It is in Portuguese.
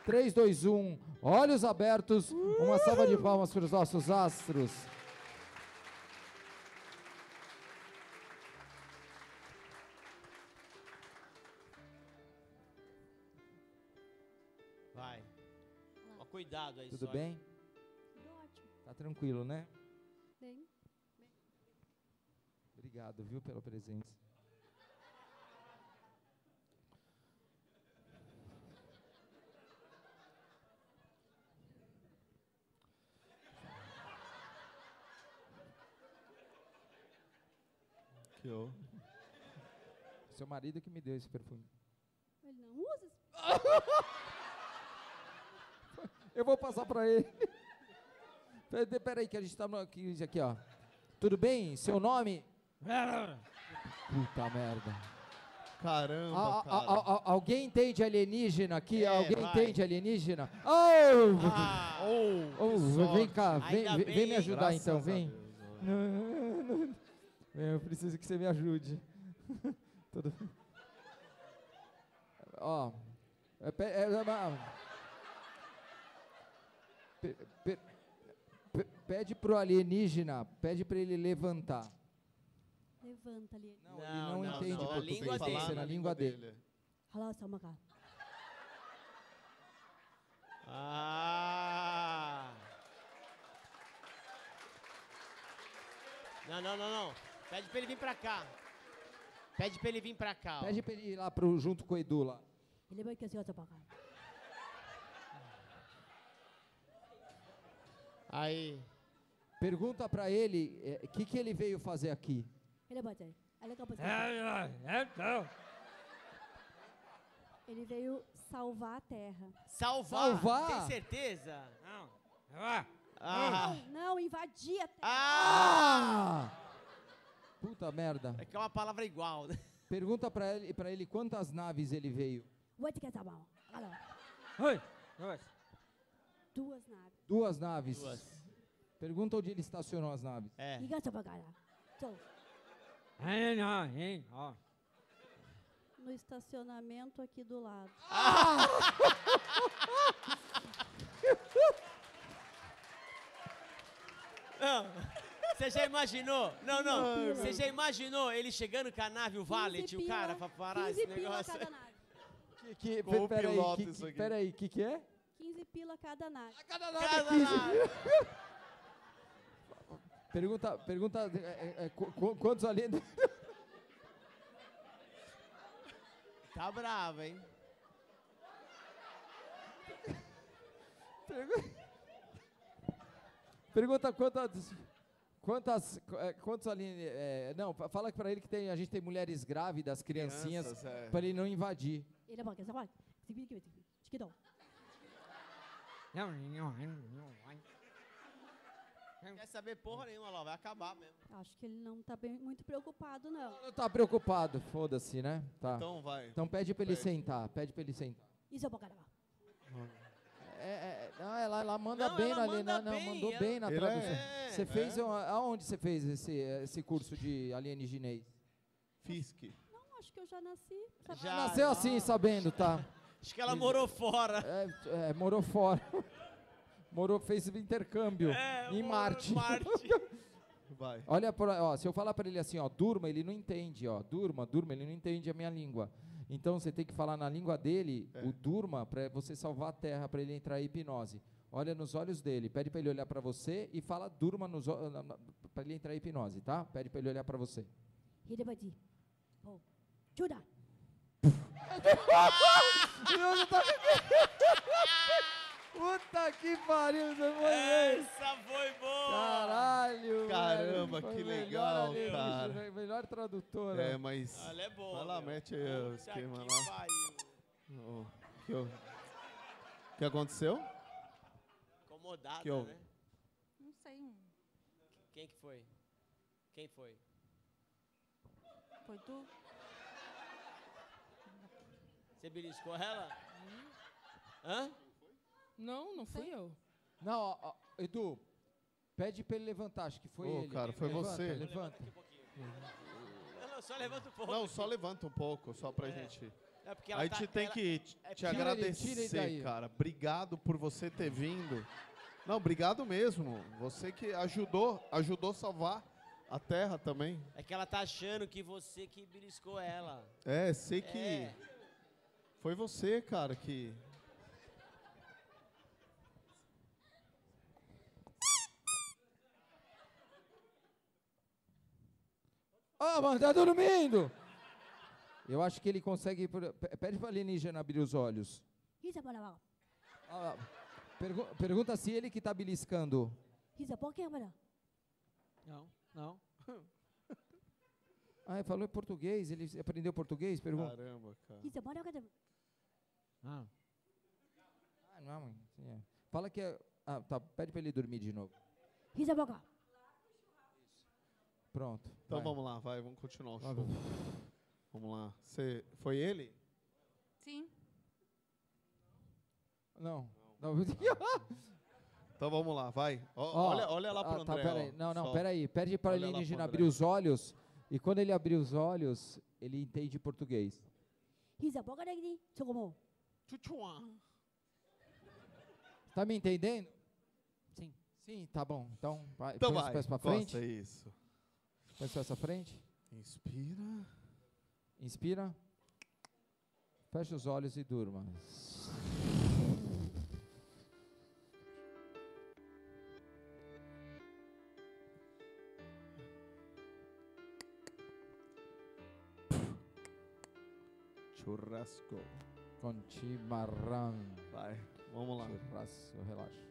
3, 2, 1. Olhos abertos. Uma salva de palmas para os nossos astros. Vai. Ó, cuidado aí. Tudo só. bem? Tudo ótimo. Tá tranquilo, né? Bem. Obrigado, viu, pela presença. Que eu... Seu marido que me deu esse perfume. Ele não usa esse... Eu vou passar pra ele. Peraí, que a gente tá aqui, ó. Tudo bem? Seu nome? Puta merda. Caramba, cara. Alguém entende alienígena aqui? Alguém vai. entende alienígena? Vem cá, vem me ajudar Graças então, a vem. Deus, ó. Eu preciso que você me ajude. Ó. Pede pro alienígena, pede pra ele levantar. Levanta ali. Não, ele não entende só português, língua tem que dele. ser na língua dele. Hala samaka. Ah! Não. Pede pra ele vir pra cá. Pede pra ele vir pra cá. Ó. Pede pra ele ir lá junto com o Edu lá. Ele vai que se samaka. Aí. Pergunta pra ele o que ele veio fazer aqui. Ele vai dizer. Ele veio salvar a Terra. Salvar? Tem certeza? Não. Ah. Não, invadir a Terra. Ah! Puta merda. É que é uma palavra igual, né? Pergunta pra ele quantas naves ele veio. Vai te casar mal. Duas naves. 2 naves. 2. Pergunta onde ele estacionou as naves. É. Iga samaka. No estacionamento aqui do lado. Não. Você já imaginou? Não. Você já imaginou ele chegando com a nave, o Valet, o cara, pra parar esse 15 pila negócio? cada nave. Com o piloto isso aqui. Peraí, o que é? 15 pila cada nave. Cada Cada nave é 15. nave. Pergunta quantos alienígenas... Tá bravo, hein? Pergunta quantos alienígenas... não, fala pra ele que a gente tem mulheres grávidas, criancinhas, pra ele não invadir. Ele vai casar mal. Chiquitão. Quer saber porra nenhuma, lá, vai acabar mesmo. Acho que ele não tá muito preocupado, não. Não tá preocupado, foda-se, né? Tá. Então vai. Então pede pra ele sentar, pede pra ele sentar. Isso é bacana. Não, ela manda Não, bem ela na manda não, bem, mandou ela- bem na Ele tradução. é- Você fez aonde você fez esse curso de alienígenês? Fisk. Não, acho que eu já nasci. Sabe? Já. Nasceu assim, sabendo, tá? Acho que ela morou fora. Morou fora. Fez intercâmbio em morou Marte. Vai. Olha, se eu falar pra ele assim, ó, durma, ele não entende, ó, durma, ele não entende a minha língua. Então você tem que falar na língua dele, o durma, pra você salvar a terra, pra ele entrar em hipnose. Olha nos olhos dele, pede pra ele olhar pra você e fala durma pra ele entrar em hipnose, tá? Pede pra ele olhar pra você. Ele vai dizer. Oh, Judah. Puta que pariu, você foi Essa foi boa. Caralho, Caramba, velho, que foi legal, melhor cara. alienígena, melhor tradutora. É, mas... Ela é boa. Vai lá, meu. mete aí o Puta esquema que lá. pariu. O que aconteceu? Incomodada, Que houve? né? Não sei. Quem que foi? Quem foi? Foi tu? Você beliscou ela? Hã? Não fui eu. Não, ó, Edu, pede pra ele levantar, acho que foi Ô, ele. cara, foi Levanta, você. Levanta. Não, só levanta um pouco. Não, só levanta um pouco, só pra gente... É porque A gente tem que te tira ele agradecer, daí. cara. Obrigado por você ter vindo. Não, obrigado mesmo. Você que ajudou a salvar a terra também. É que ela tá achando que você que beliscou ela. É, sei que É. foi você, cara, que... Ah, mano, tá dormindo! Eu acho que ele consegue... Pede pra alienígena abrir os olhos. Hisa para lá. Ah, pergunta se ele que tá beliscando. Hisa por que para? Não. Ah, ele falou em português. Ele aprendeu português? Pergunta. Caramba, cara. Hisa para que Ah. Ah, não, mãe. Sim, é. Fala que é... Ah, tá. Pede pra ele dormir de novo. Hisa para cá. Pronto. Então vai. vamos lá, vai, vamos continuar o Vai, show. vai. Vamos lá. Foi ele? Sim. Não. Não. Então vamos lá, vai. Ó, olha lá pro tá, André. peraí. ó. Não, Só. peraí. Pede para Olha lá alienígena pro abrir André. os olhos. E quando ele abrir os olhos, ele entende português. Hisa por que 저거 뭐? Tchutchuá. Tá me entendendo? Sim. Sim, tá bom. Então, vai, Então põe os vai. pés pra frente. Costa, isso. Põe os pés pra frente. Inspira. Inspira. Fecha os olhos e durma. Churrasco. Com chimarrão. Vai, vamos lá. Churrasco, relaxa.